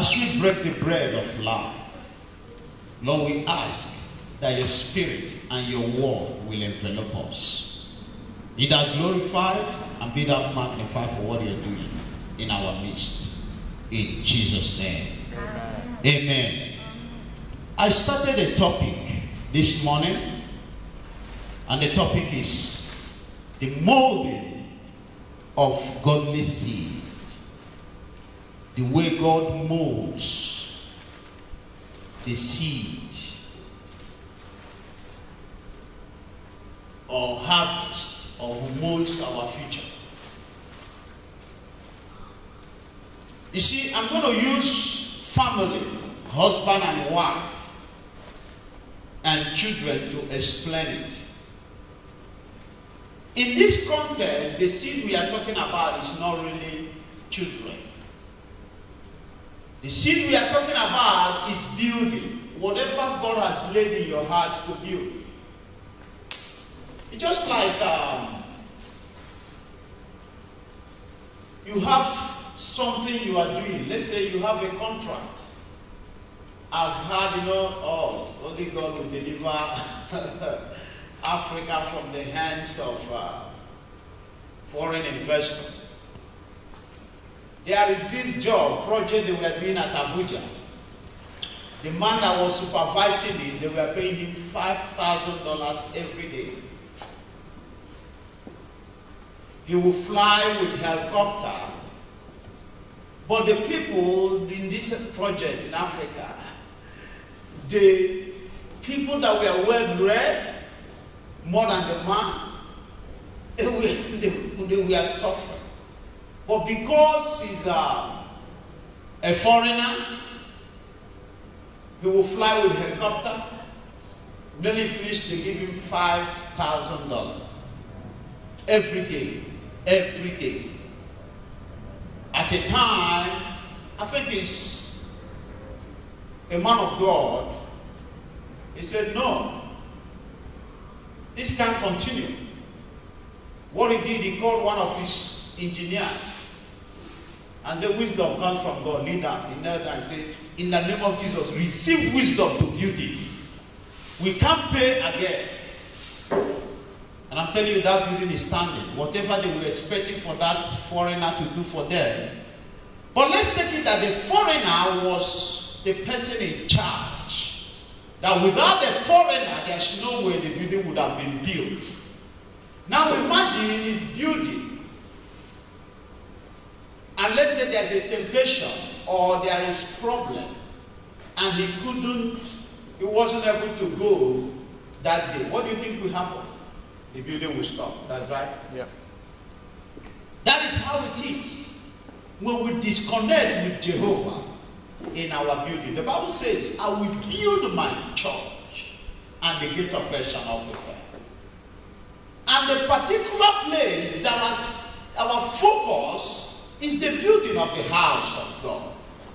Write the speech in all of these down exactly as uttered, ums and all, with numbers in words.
As we break the bread of life, Lord, we ask that your spirit and your word will envelop us. Be thou glorified and be thou magnified for what you're doing in our midst. In Jesus' name. Amen. Amen. I started a topic this morning, and the topic is the molding of godly seed. The way God molds the seed or harvest, or who molds our future. You see, I'm going to use family, husband and wife, and children to explain it. In this context, the seed we are talking about is not really children. The seed we are talking about is building. Whatever God has laid in your heart to build. It's just like um, you have something you are doing. Let's say you have a contract. I've heard, you know, oh, only God will deliver Africa from the hands of uh, foreign investors. There is this job, project they were doing at Abuja. The man that was supervising it, they were paying him five thousand dollars every day. He will fly with helicopter. But the people in this project in Africa, the people that were well read, more than the man, they were, they, they were suffering. But because he's a, a foreigner, he will fly with a helicopter. When he finished, they give him five thousand dollars every day, every day. At a time, I think he's a man of God. He said, no, this can't continue. What he did, he called one of his engineers and said, wisdom comes from God. Lead down. He knelt and said, in the name of Jesus, receive wisdom to build this. We can't pay again. And I'm telling you, that building is standing. Whatever they were expecting for that foreigner to do for them. But let's take it that the foreigner was the person in charge. That without the foreigner, there's no way the building would have been built. Now imagine he's building. And let's say there's a temptation or there is problem. And he couldn't, he wasn't able to go that day. What do you think will happen? The building will stop. That's right? Yeah. That is how it is. When we disconnect with Jehovah in our building. The Bible says, I will build my church and the gate of hell shall not prevail. And the particular place that was our focus is the building of the house of God.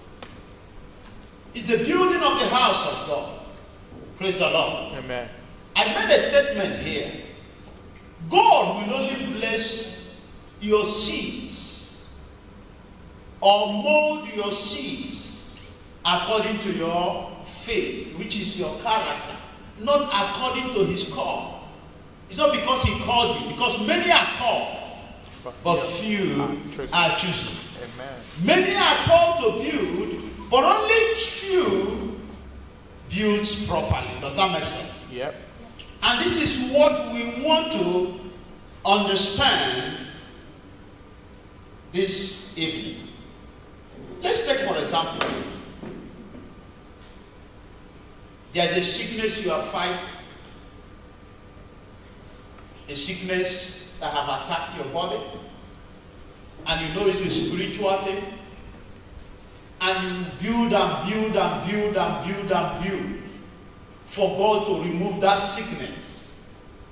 It's the building of the house of God. Praise the Lord. Amen. I made a statement here. God will only bless your seeds or mold your seeds according to your faith, which is your character, not according to his call. It's not because he called you, because many are called, but few are chosen. Amen. Many are called to build, but only few builds properly. Does that make sense? Yep. And this is what we want to understand this evening. Let's take for example, there's a sickness you are fighting, a sickness that have attacked your body, and you know it's a spiritual thing, and you build and build and build and build and build for God to remove that sickness.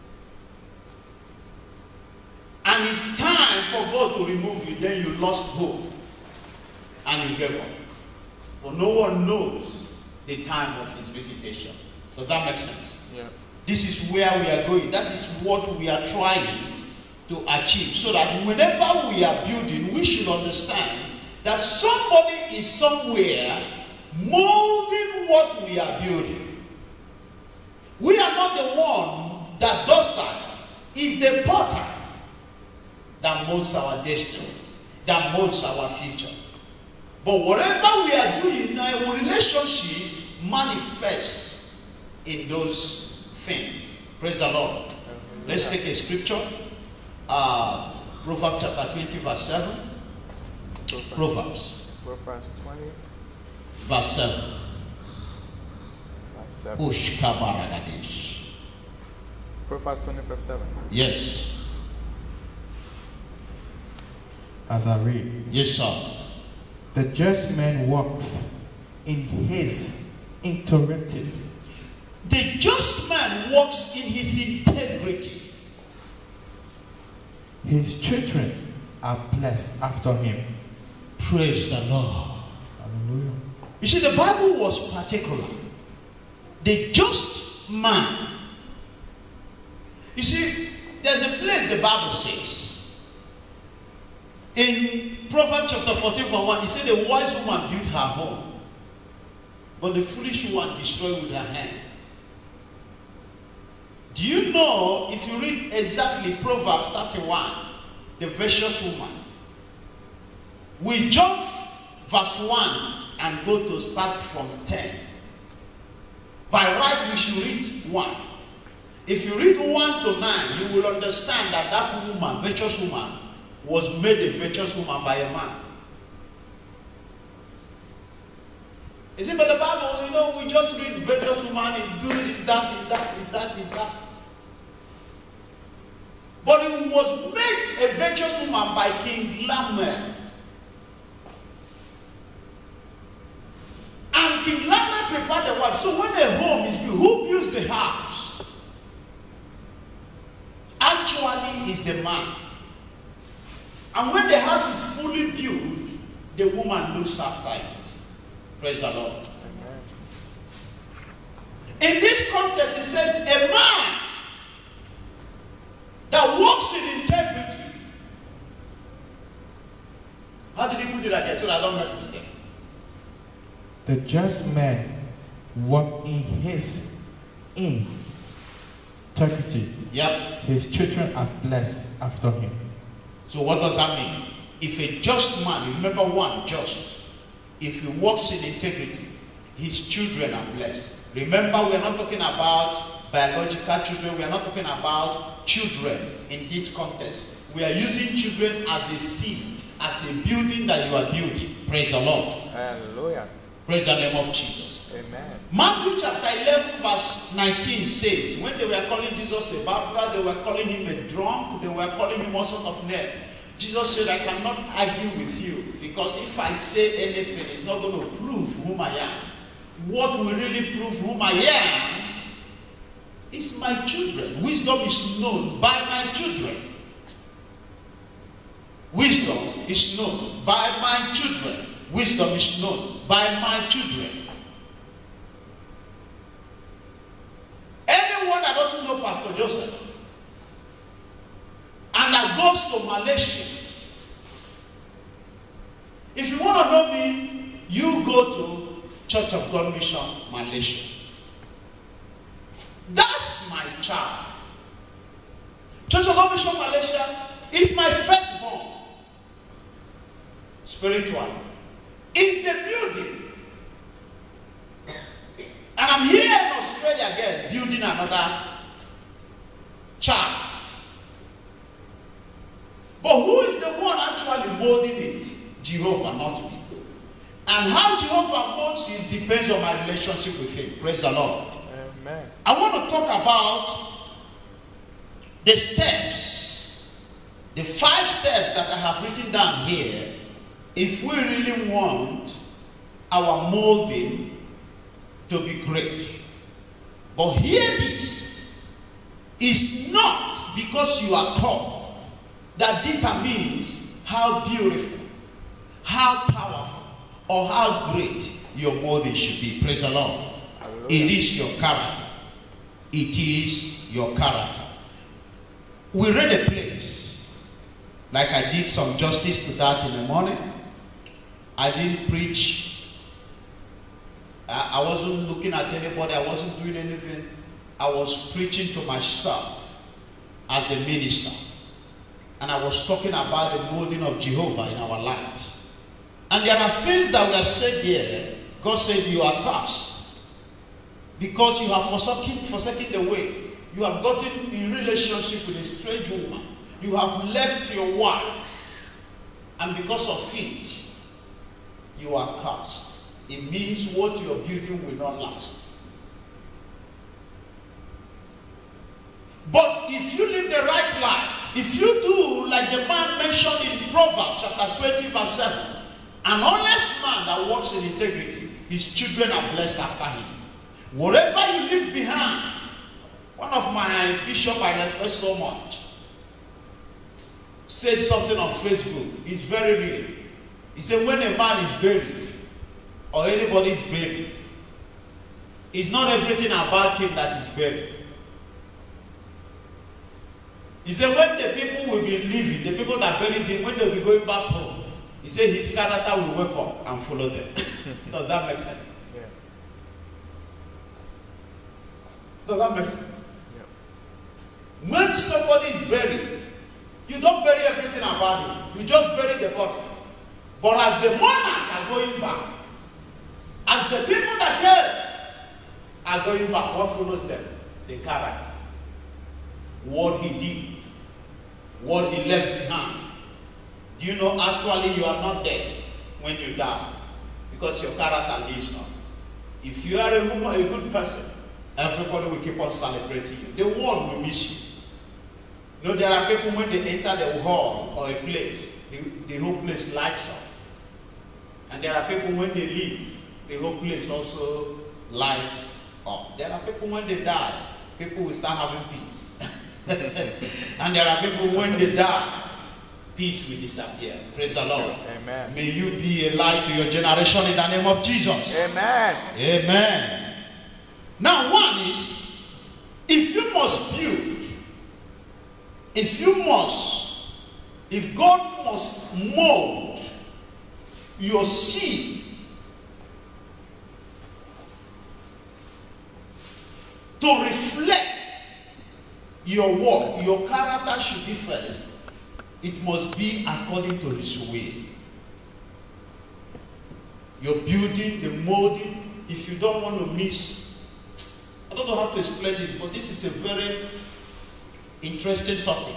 And it's time for God to remove you, then you lost hope and you gave up. For no one knows the time of his visitation. Does that make sense? Yeah. This is where we are going. That is what we are trying to achieve. So that whenever we are building, we should understand that somebody is somewhere molding what we are building. We are not the one that does that. It's the potter that molds our destiny, that molds our future. But whatever we are doing in our relationship manifests in those things. Praise the Lord. Let's take a scripture. Uh, Proverbs chapter twenty, verse seven. Proverbs. Proverbs twenty. Verse seven. Verse seven. Proverbs twenty, verse seven. Yes. As I read. Yes, sir. The just man walks in his integrity. The just man walks in his integrity. His children are blessed after him. Praise the Lord. Hallelujah. You see, the Bible was particular. The just man. You see, there's a place the Bible says. In Proverbs chapter fourteen, verse one, it said the wise woman built her home, but the foolish one destroyed with her hand. Do you know, if you read exactly Proverbs thirty-one, the virtuous woman, we jump verse one and go to start from ten. By right, we should read one. If you read one to nine, you will understand that that woman, virtuous woman, was made a virtuous woman by a man. You see, but the Bible, you know, we just read virtuous woman is good, is that, is that, is that, is that. But it was made a virtuous woman by King Lamech. And King Lamech prepared the wife. So when a home is built, who builds the house? Actually, is the man. And when the house is fully built, the woman looks after it. Praise the Lord. Amen. In this context, it says a man that walks in integrity. How did he put it again so that I don't make a mistake? The just man walks in his integrity. Yep. His children are blessed after him. So what does that mean? If a just man, remember one, just, if he walks in integrity, his children are blessed. Remember, we are not talking about biological children. We are not talking about children in this context. We are using children as a seed, as a building that you are building. Praise the Lord. Hallelujah. Praise the name of Jesus. Amen. Matthew chapter eleven verse nineteen says, when they were calling Jesus a babbler, they were calling him a drunk, they were calling him all sort of name. Jesus said, I cannot argue with you, because if I say anything, it's not going to prove whom I am. What will really prove whom I am is my children. Wisdom is known by my children. Wisdom is known by my children. Wisdom is known by my children. Anyone that doesn't know Pastor Joseph and that goes to Malaysia, if you want to know me, you go to Church of God Mission, Malaysia. That's my child. Church of God Mission, Malaysia is my firstborn. Spiritual. It's the building. And I'm here in Australia again, building another child. But who is the one actually molding it? Jehovah, not me. And how Jehovah molds it depends on my relationship with him. Praise the Lord. Amen. I want to talk about the steps, the five steps that I have written down here, if we really want our molding to be great. But hear this, it's not because you are tall that determines how beautiful, how powerful, or how great your molding should be. Praise the Lord. Hallelujah. It is your character. It is your character. We read a place, like I did some justice to that in the morning. I didn't preach. I, I wasn't looking at anybody. I wasn't doing anything. I was preaching to myself as a minister. And I was talking about the molding of Jehovah in our lives. And there are things that were said here. God said, you are cursed because you have forsaken, forsaken the way. You have gotten in relationship with a strange woman. You have left your wife. And because of it, you are cursed. It means what you are building will not last. But if you live the right life, if you do like the man mentioned in Proverbs chapter twenty verse seven, an honest man that walks in integrity, his children are blessed after him. Whatever you leave behind, one of my bishop I respect so much said something on Facebook. It's very real. He said when a man is buried or anybody is buried, it's not everything about him that is buried. He said when the people will be leaving, the people that buried him, when they will be going back home, he said his character will wake up and follow them. Does that make sense? Yeah. Does that make sense? Yeah. When somebody is buried, you don't bury everything about him. You just bury the body. But as the mourners are going back, as the people that came are going back, what follows them? The character. What he did. What he left behind. Do you know actually you are not dead when you die? Because your character lives on. If you are a, woman, a good person, everybody will keep on celebrating you. The world will miss you. You know, there are people when they enter the hall or a place, the, the whole place lights up. And there are people when they leave, the whole place also lights up. There are people when they die, people will start having peace. And there are people when they die, peace will disappear. Praise the Lord. Amen. May you be a light to your generation in the name of Jesus. Amen. Amen. Now one is, if you must build, if you must, if God must mold your seed to reflect your work, your character should be first. It must be according to his way. Your building, the molding, if you don't want to miss, I don't know how to explain this, but this is a very interesting topic.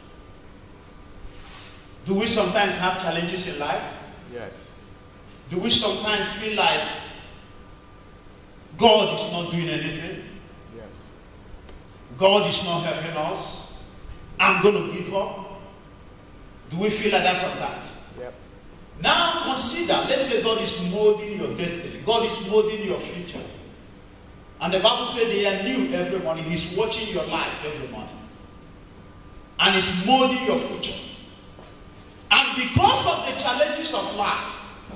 Do we sometimes have challenges in life? Yes. Do we sometimes feel like God is not doing anything? Yes. God is not helping us? I'm going to give up? Do we feel like that sometimes? Yep. Now consider, let's say God is molding your destiny. God is molding your future. And the Bible said they are new every morning. He's watching your life every morning. And he's molding your future. And because of the challenges of life,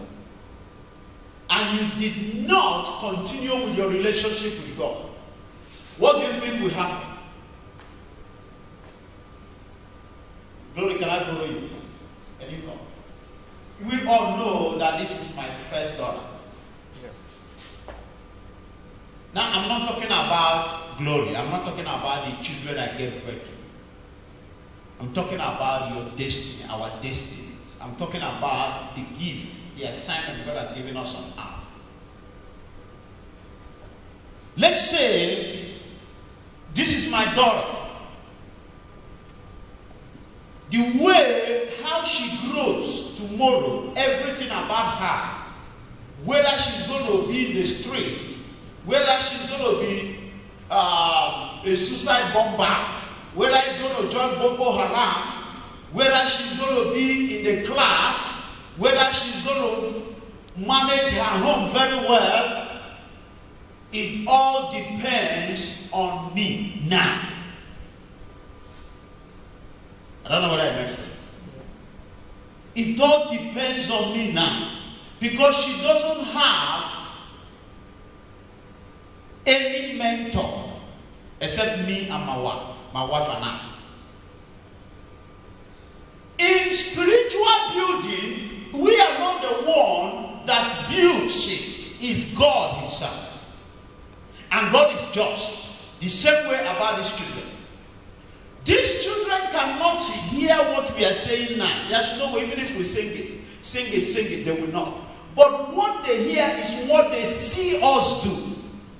and you did not continue with your relationship with God, what do you think will happen? Glory, can I borrow you? Can you come? We all know that this is my first daughter. Yeah. Now, I'm not talking about glory. I'm not talking about the children I gave birth to. I'm talking about your destiny, our destinies. I'm talking about the gift, the assignment God has given us on earth. Let's say this is my daughter. The way how she grows tomorrow, everything about her, whether she's going to be in the street, whether she's going to be uh, a suicide bomber, whether she's going to join Boko Haram, whether she's going to be in the class, whether she's going to manage her home very well, it all depends on me now. I don't know whether it makes sense. It all depends on me now. Because she doesn't have any mentor except me and my wife. My wife and I. In spiritual building, we are not the one that builds it. It's God himself. And God is just. The same way about these children. These children cannot hear what we are saying now. There's no way, even if we sing it, sing it, sing it, they will not. But what they hear is what they see us do.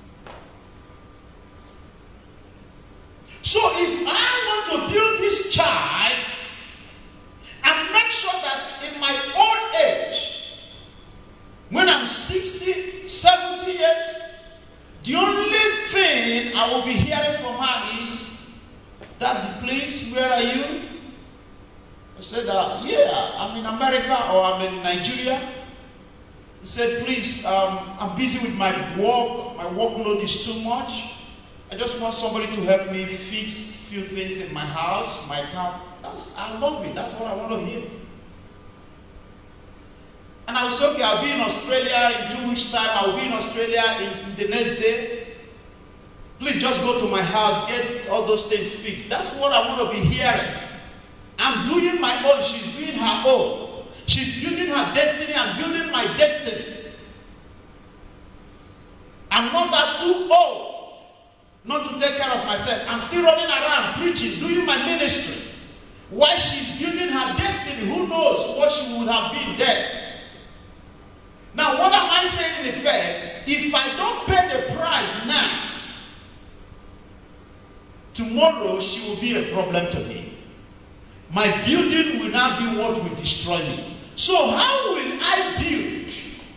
So if I want to build this child and make sure that in my old age, when I'm sixty, seventy years, the only thing I will be hearing from her is, Daddy, please, where are you? I said, uh, yeah, I'm in America or I'm in Nigeria. He said, please, um, I'm busy with my work. My workload is too much. I just want somebody to help me fix a few things in my house, my car. That's, I love it. That's what I want to hear. And I was okay, I'll be in Australia in two weeks' time. I'll be in Australia in the next day. Please just go to my house, get all those things fixed. That's what I want to be hearing. I'm doing my own. She's doing her own. She's building her destiny. I'm building my destiny. I'm not that too old not to take care of myself. I'm still running around, preaching, doing my ministry. While she's building her destiny, who knows what she would have been there. Now, what am I saying in effect? If I don't pay the price now, tomorrow she will be a problem to me. My building will not be what will destroy me. So how will I build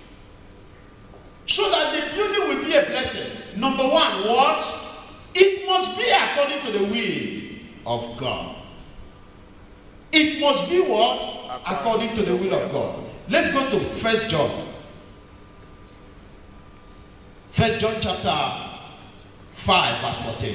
so that the building will be a blessing? Number one, what? It must be according to the will of God. It must be what? According to the will of God. Let's go to First John. First John chapter five, verse fourteen.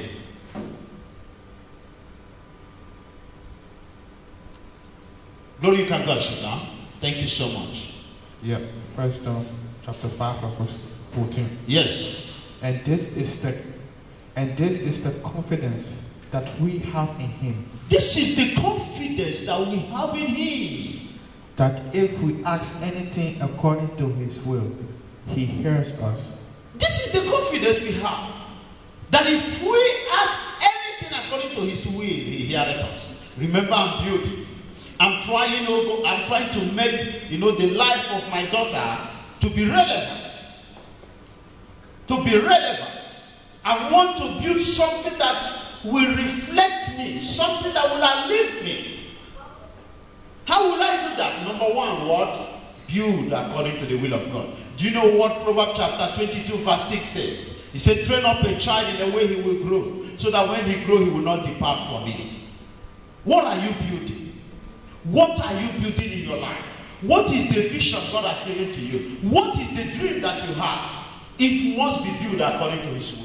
Glory, you can go sit down. Thank you so much. Yeah, First John chapter five, verse fourteen. Yes. And this is the and this is the confidence that we have in him. This is the confidence that we have in him. That if we ask anything according to his will, he hears us. This is the confidence we have. That if we ask anything according to his will, he hears us. Remember, I'm building. I'm trying, I'm trying to make, you know, the life of my daughter to be relevant. To be relevant. I want to build something that will reflect me, something that will outlive me. How will I do that? Number one, what? Build according to the will of God. Do you know what Proverbs chapter twenty-two verse six says? He said, train up a child in the way he will grow, so that when he grows, he will not depart from it. What are you building? What are you building in your life? What is the vision God has given to you? What is the dream that you have? It must be built according to his will.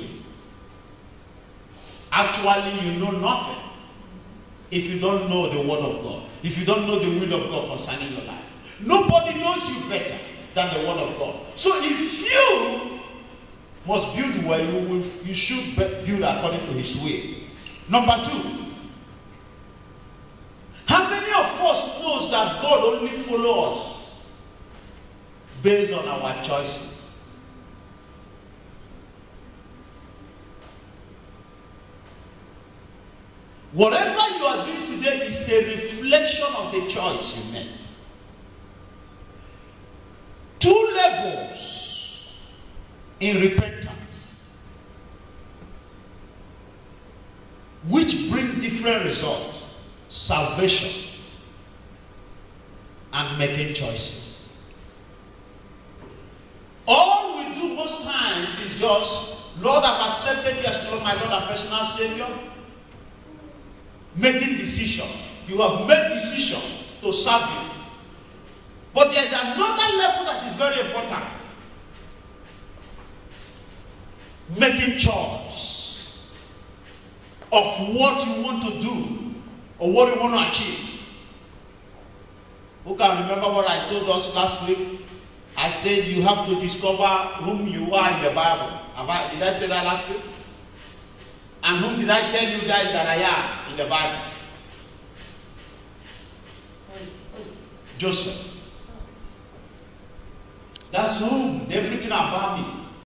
Actually, you know nothing if you don't know the word of God. If you don't know the will of God concerning your life. Nobody knows you better than the word of God. So if you must build where you will, you should build according to his will. Number two, how many of us knows that God only follows us based on our choices? Whatever you are doing today is a reflection of the choice you made. Two levels in repentance, which bring different results: salvation and making choices. All we do most times is just, Lord, I've accepted you as my Lord and personal Savior. Making decision. You have made decision to serve him. But there is another level that is very important. Making choice of what you want to do or what you want to achieve. Who can remember what I told us last week? I said you have to discover whom you are in the Bible. Have I, did I say that last week? And whom did I tell you guys that I am in the Bible? Joseph. That's whom, everything about me.